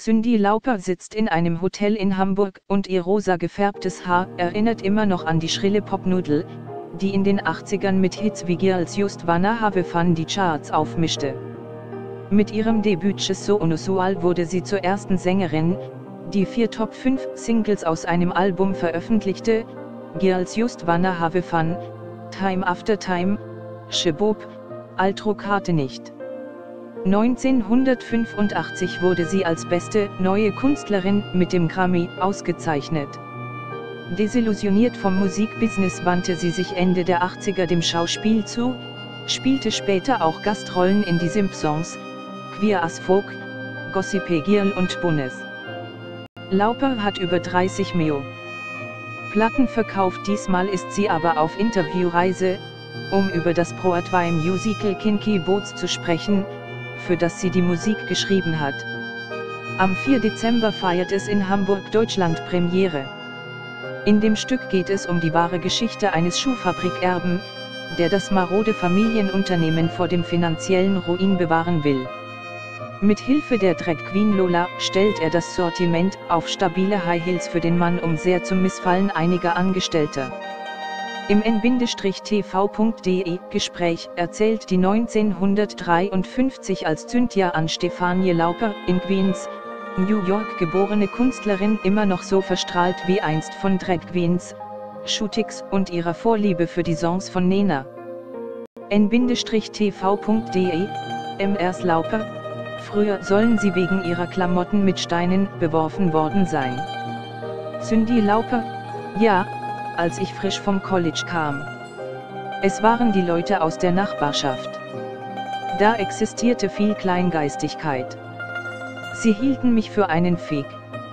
Cyndi Lauper sitzt in einem Hotel in Hamburg und ihr rosa gefärbtes Haar erinnert immer noch an die schrille Popnudel, die in den 80ern mit Hits wie Girls Just Wanna Have Fun die Charts aufmischte. Mit ihrem Debüt So Unusual wurde sie zur ersten Sängerin, die 4 Top 5 Singles aus einem Album veröffentlichte: Girls Just Wanna Have Fun, Time After Time, Sheboop, Altro Karte nicht. 1985 wurde sie als beste neue Künstlerin mit dem Grammy ausgezeichnet. Desillusioniert vom Musikbusiness wandte sie sich Ende der 80er dem Schauspiel zu, spielte später auch Gastrollen in Die Simpsons, Queer as Folk, Gossip Girl und Bunnes. Lauper hat über 30 Millionen Platten verkauft, diesmal ist sie aber auf Interviewreise, um über das Broadway-Musical Kinky Boots zu sprechen, für das sie die Musik geschrieben hat. Am 4. Dezember feiert es in Hamburg Deutschland Premiere. In dem Stück geht es um die wahre Geschichte eines Schuhfabrikerben, der das marode Familienunternehmen vor dem finanziellen Ruin bewahren will. Mit Hilfe der Drag Queen Lola stellt er das Sortiment auf stabile High Heels für den Mann um, sehr zum Missfallen einiger Angestellter. Im n-tv.de Gespräch erzählt die 1953 als Cynthia Ann Stephanie Lauper in Queens, New York geborene Künstlerin immer noch so verstrahlt wie einst von Drag Queens, Shootings und ihrer Vorliebe für die Songs von Nena. n-tv.de Mrs. Lauper: Früher sollen sie wegen ihrer Klamotten mit Steinen beworfen worden sein. Cyndi Lauper: Ja, als ich frisch vom College kam. Es waren die Leute aus der Nachbarschaft. Da existierte viel Kleingeistigkeit. Sie hielten mich für einen Fake.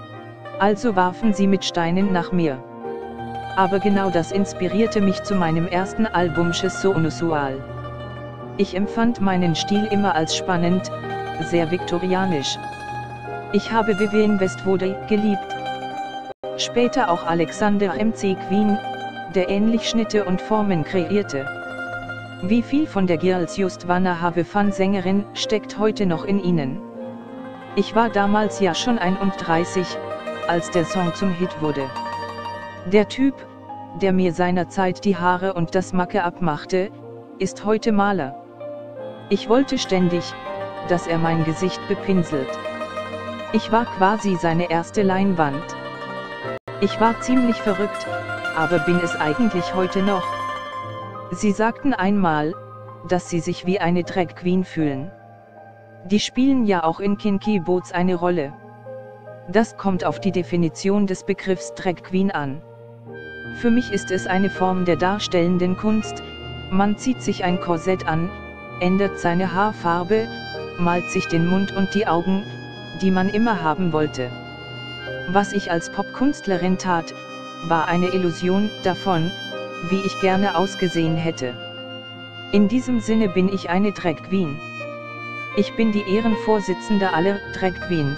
Also warfen sie mit Steinen nach mir. Aber genau das inspirierte mich zu meinem ersten Album So Unusual. Ich empfand meinen Stil immer als spannend, sehr viktorianisch. Ich habe Vivienne Westwood geliebt. Später auch Alexander McQueen, der ähnlich Schnitte und Formen kreierte. Wie viel von der Girls Just Wanna Have Fun Sängerin steckt heute noch in ihnen? Ich war damals ja schon 31, als der Song zum Hit wurde. Der Typ, der mir seinerzeit die Haare und das Make-up machte, ist heute Maler. Ich wollte ständig, dass er mein Gesicht bepinselt. Ich war quasi seine erste Leinwand. Ich war ziemlich verrückt, aber bin es eigentlich heute noch. Sie sagten einmal, dass sie sich wie eine Drag Queen fühlen. Die spielen ja auch in Kinky Boots eine Rolle. Das kommt auf die Definition des Begriffs Drag Queen an. Für mich ist es eine Form der darstellenden Kunst. Man zieht sich ein Korsett an, ändert seine Haarfarbe, malt sich den Mund und die Augen, die man immer haben wollte. Was ich als Popkünstlerin tat, war eine Illusion davon, wie ich gerne ausgesehen hätte. In diesem Sinne bin ich eine Drag Queen. Ich bin die Ehrenvorsitzende aller Drag Queens.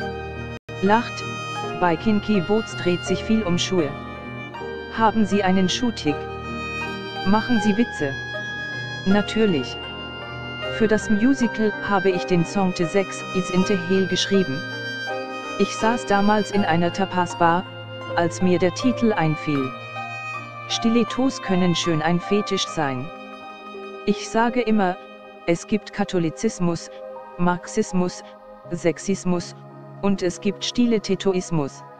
Lacht: Bei Kinky Boots dreht sich viel um Schuhe. Haben Sie einen Schuhtick? Machen Sie Witze? Natürlich. Für das Musical habe ich den Song The Sex Is in the Hell geschrieben. Ich saß damals in einer Tapas-Bar, als mir der Titel einfiel. Stilettos können schön ein Fetisch sein. Ich sage immer, es gibt Katholizismus, Marxismus, Sexismus, und es gibt Stilettoismus.